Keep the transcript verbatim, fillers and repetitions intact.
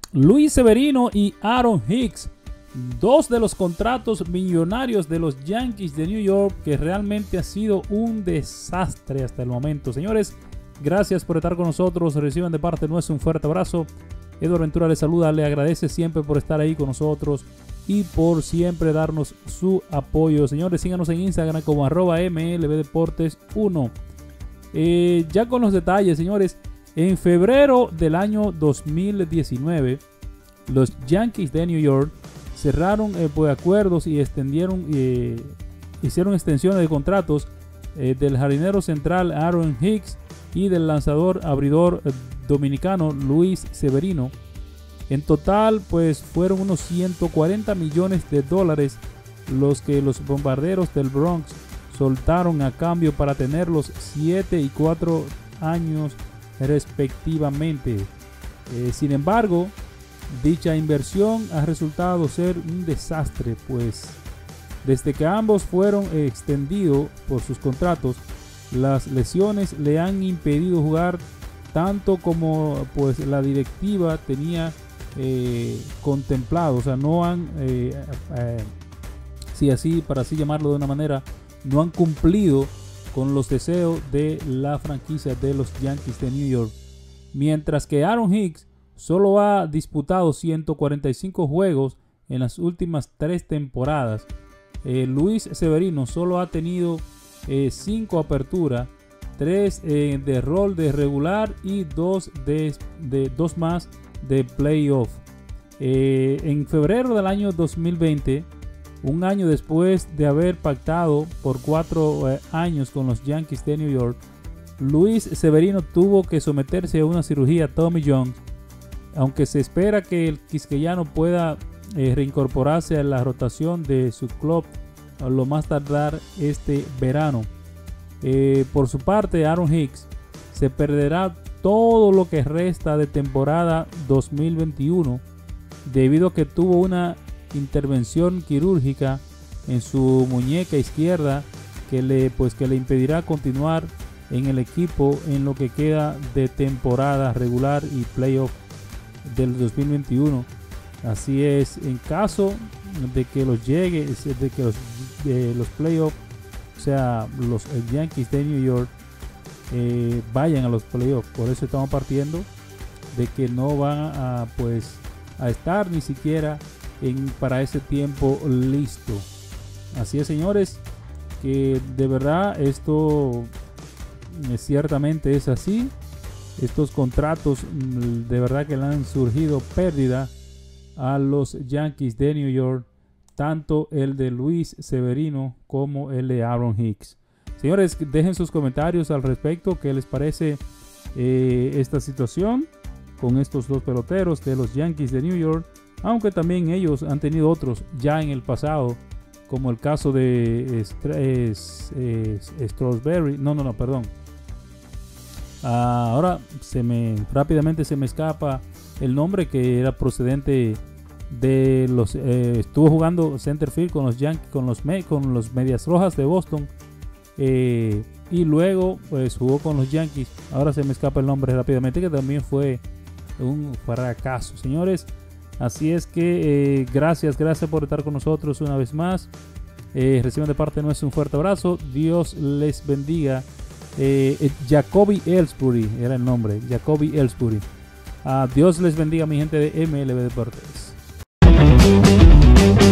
Luis Severino y Aaron Hicks, dos de los contratos millonarios de los Yankees de New York, que realmente ha sido un desastre hasta el momento. Señores, gracias por estar con nosotros. Reciban de parte nuestra un fuerte abrazo. Eduardo Ventura les saluda, le agradece siempre por estar ahí con nosotros y por siempre darnos su apoyo. Señores, síganos en Instagram como arroba M L B Deportes uno. Eh, ya con los detalles, señores, en febrero del año dos mil diecinueve, los Yankees de New York cerraron eh, pues, acuerdos y extendieron, eh, hicieron extensiones de contratos eh, del jardinero central Aaron Hicks y del lanzador abridor eh, dominicano Luis Severino. En total, pues fueron unos ciento cuarenta millones de dólares los que los bombarderos del Bronx soltaron a cambio para tenerlos siete y cuatro años respectivamente. Eh, sin embargo, dicha inversión ha resultado ser un desastre, pues desde que ambos fueron extendidos por sus contratos, las lesiones le han impedido jugar tanto como pues la directiva tenía eh, contemplado. O sea, no han, eh, eh, sí, así, para así llamarlo de una manera, no han cumplido con los deseos de la franquicia de los Yankees de New York. Mientras que Aaron Hicks solo ha disputado ciento cuarenta y cinco juegos en las últimas tres temporadas. Eh, Luis Severino solo ha tenido cinco eh, aperturas, tres eh, de rol de regular y dos, de, de, dos más de playoff. Eh, en febrero del año dos mil veinte, un año después de haber pactado por cuatro eh, años con los Yankees de New York, Luis Severino tuvo que someterse a una cirugía Tommy John, aunque se espera que el quisqueyano pueda eh, reincorporarse a la rotación de su club a lo más tardar este verano. Eh, por su parte, Aaron Hicks se perderá todo lo que resta de temporada dos mil veintiuno debido a que tuvo una intervención quirúrgica en su muñeca izquierda que le, pues, que le impedirá continuar en el equipo en lo que queda de temporada regular y playoff del dos mil veintiuno. Así es, en caso de que los llegue, de que los, de los playoffs, o sea, los Yankees de New York eh, vayan a los playoffs, por eso estamos partiendo de que no van a pues a estar ni siquiera en, para ese tiempo listo. Así es, señores, que de verdad esto eh, ciertamente es así. Estos contratos de verdad que le han surgido pérdida a los Yankees de New York, tanto el de Luis Severino como el de Aaron Hicks. Señores, dejen sus comentarios al respecto, qué les parece eh, esta situación con estos dos peloteros de los Yankees de New York, aunque también ellos han tenido otros ya en el pasado, como el caso de Strasburg, no, no, no, perdón. Uh, ahora se me rápidamente se me escapa el nombre, que era procedente de los eh, estuvo jugando centerfield con los Yankees, con los con los Medias Rojas de Boston, eh, y luego pues jugó con los Yankees. Ahora se me escapa el nombre rápidamente, que también fue un fracaso, señores. Así es que eh, gracias, gracias por estar con nosotros una vez más. Eh, reciban de parte nuestra un fuerte abrazo. Dios les bendiga. Eh, Jacoby Ellsbury era el nombre, Jacoby Ellsbury. Uh, Dios les bendiga, mi gente de M L B Deportes.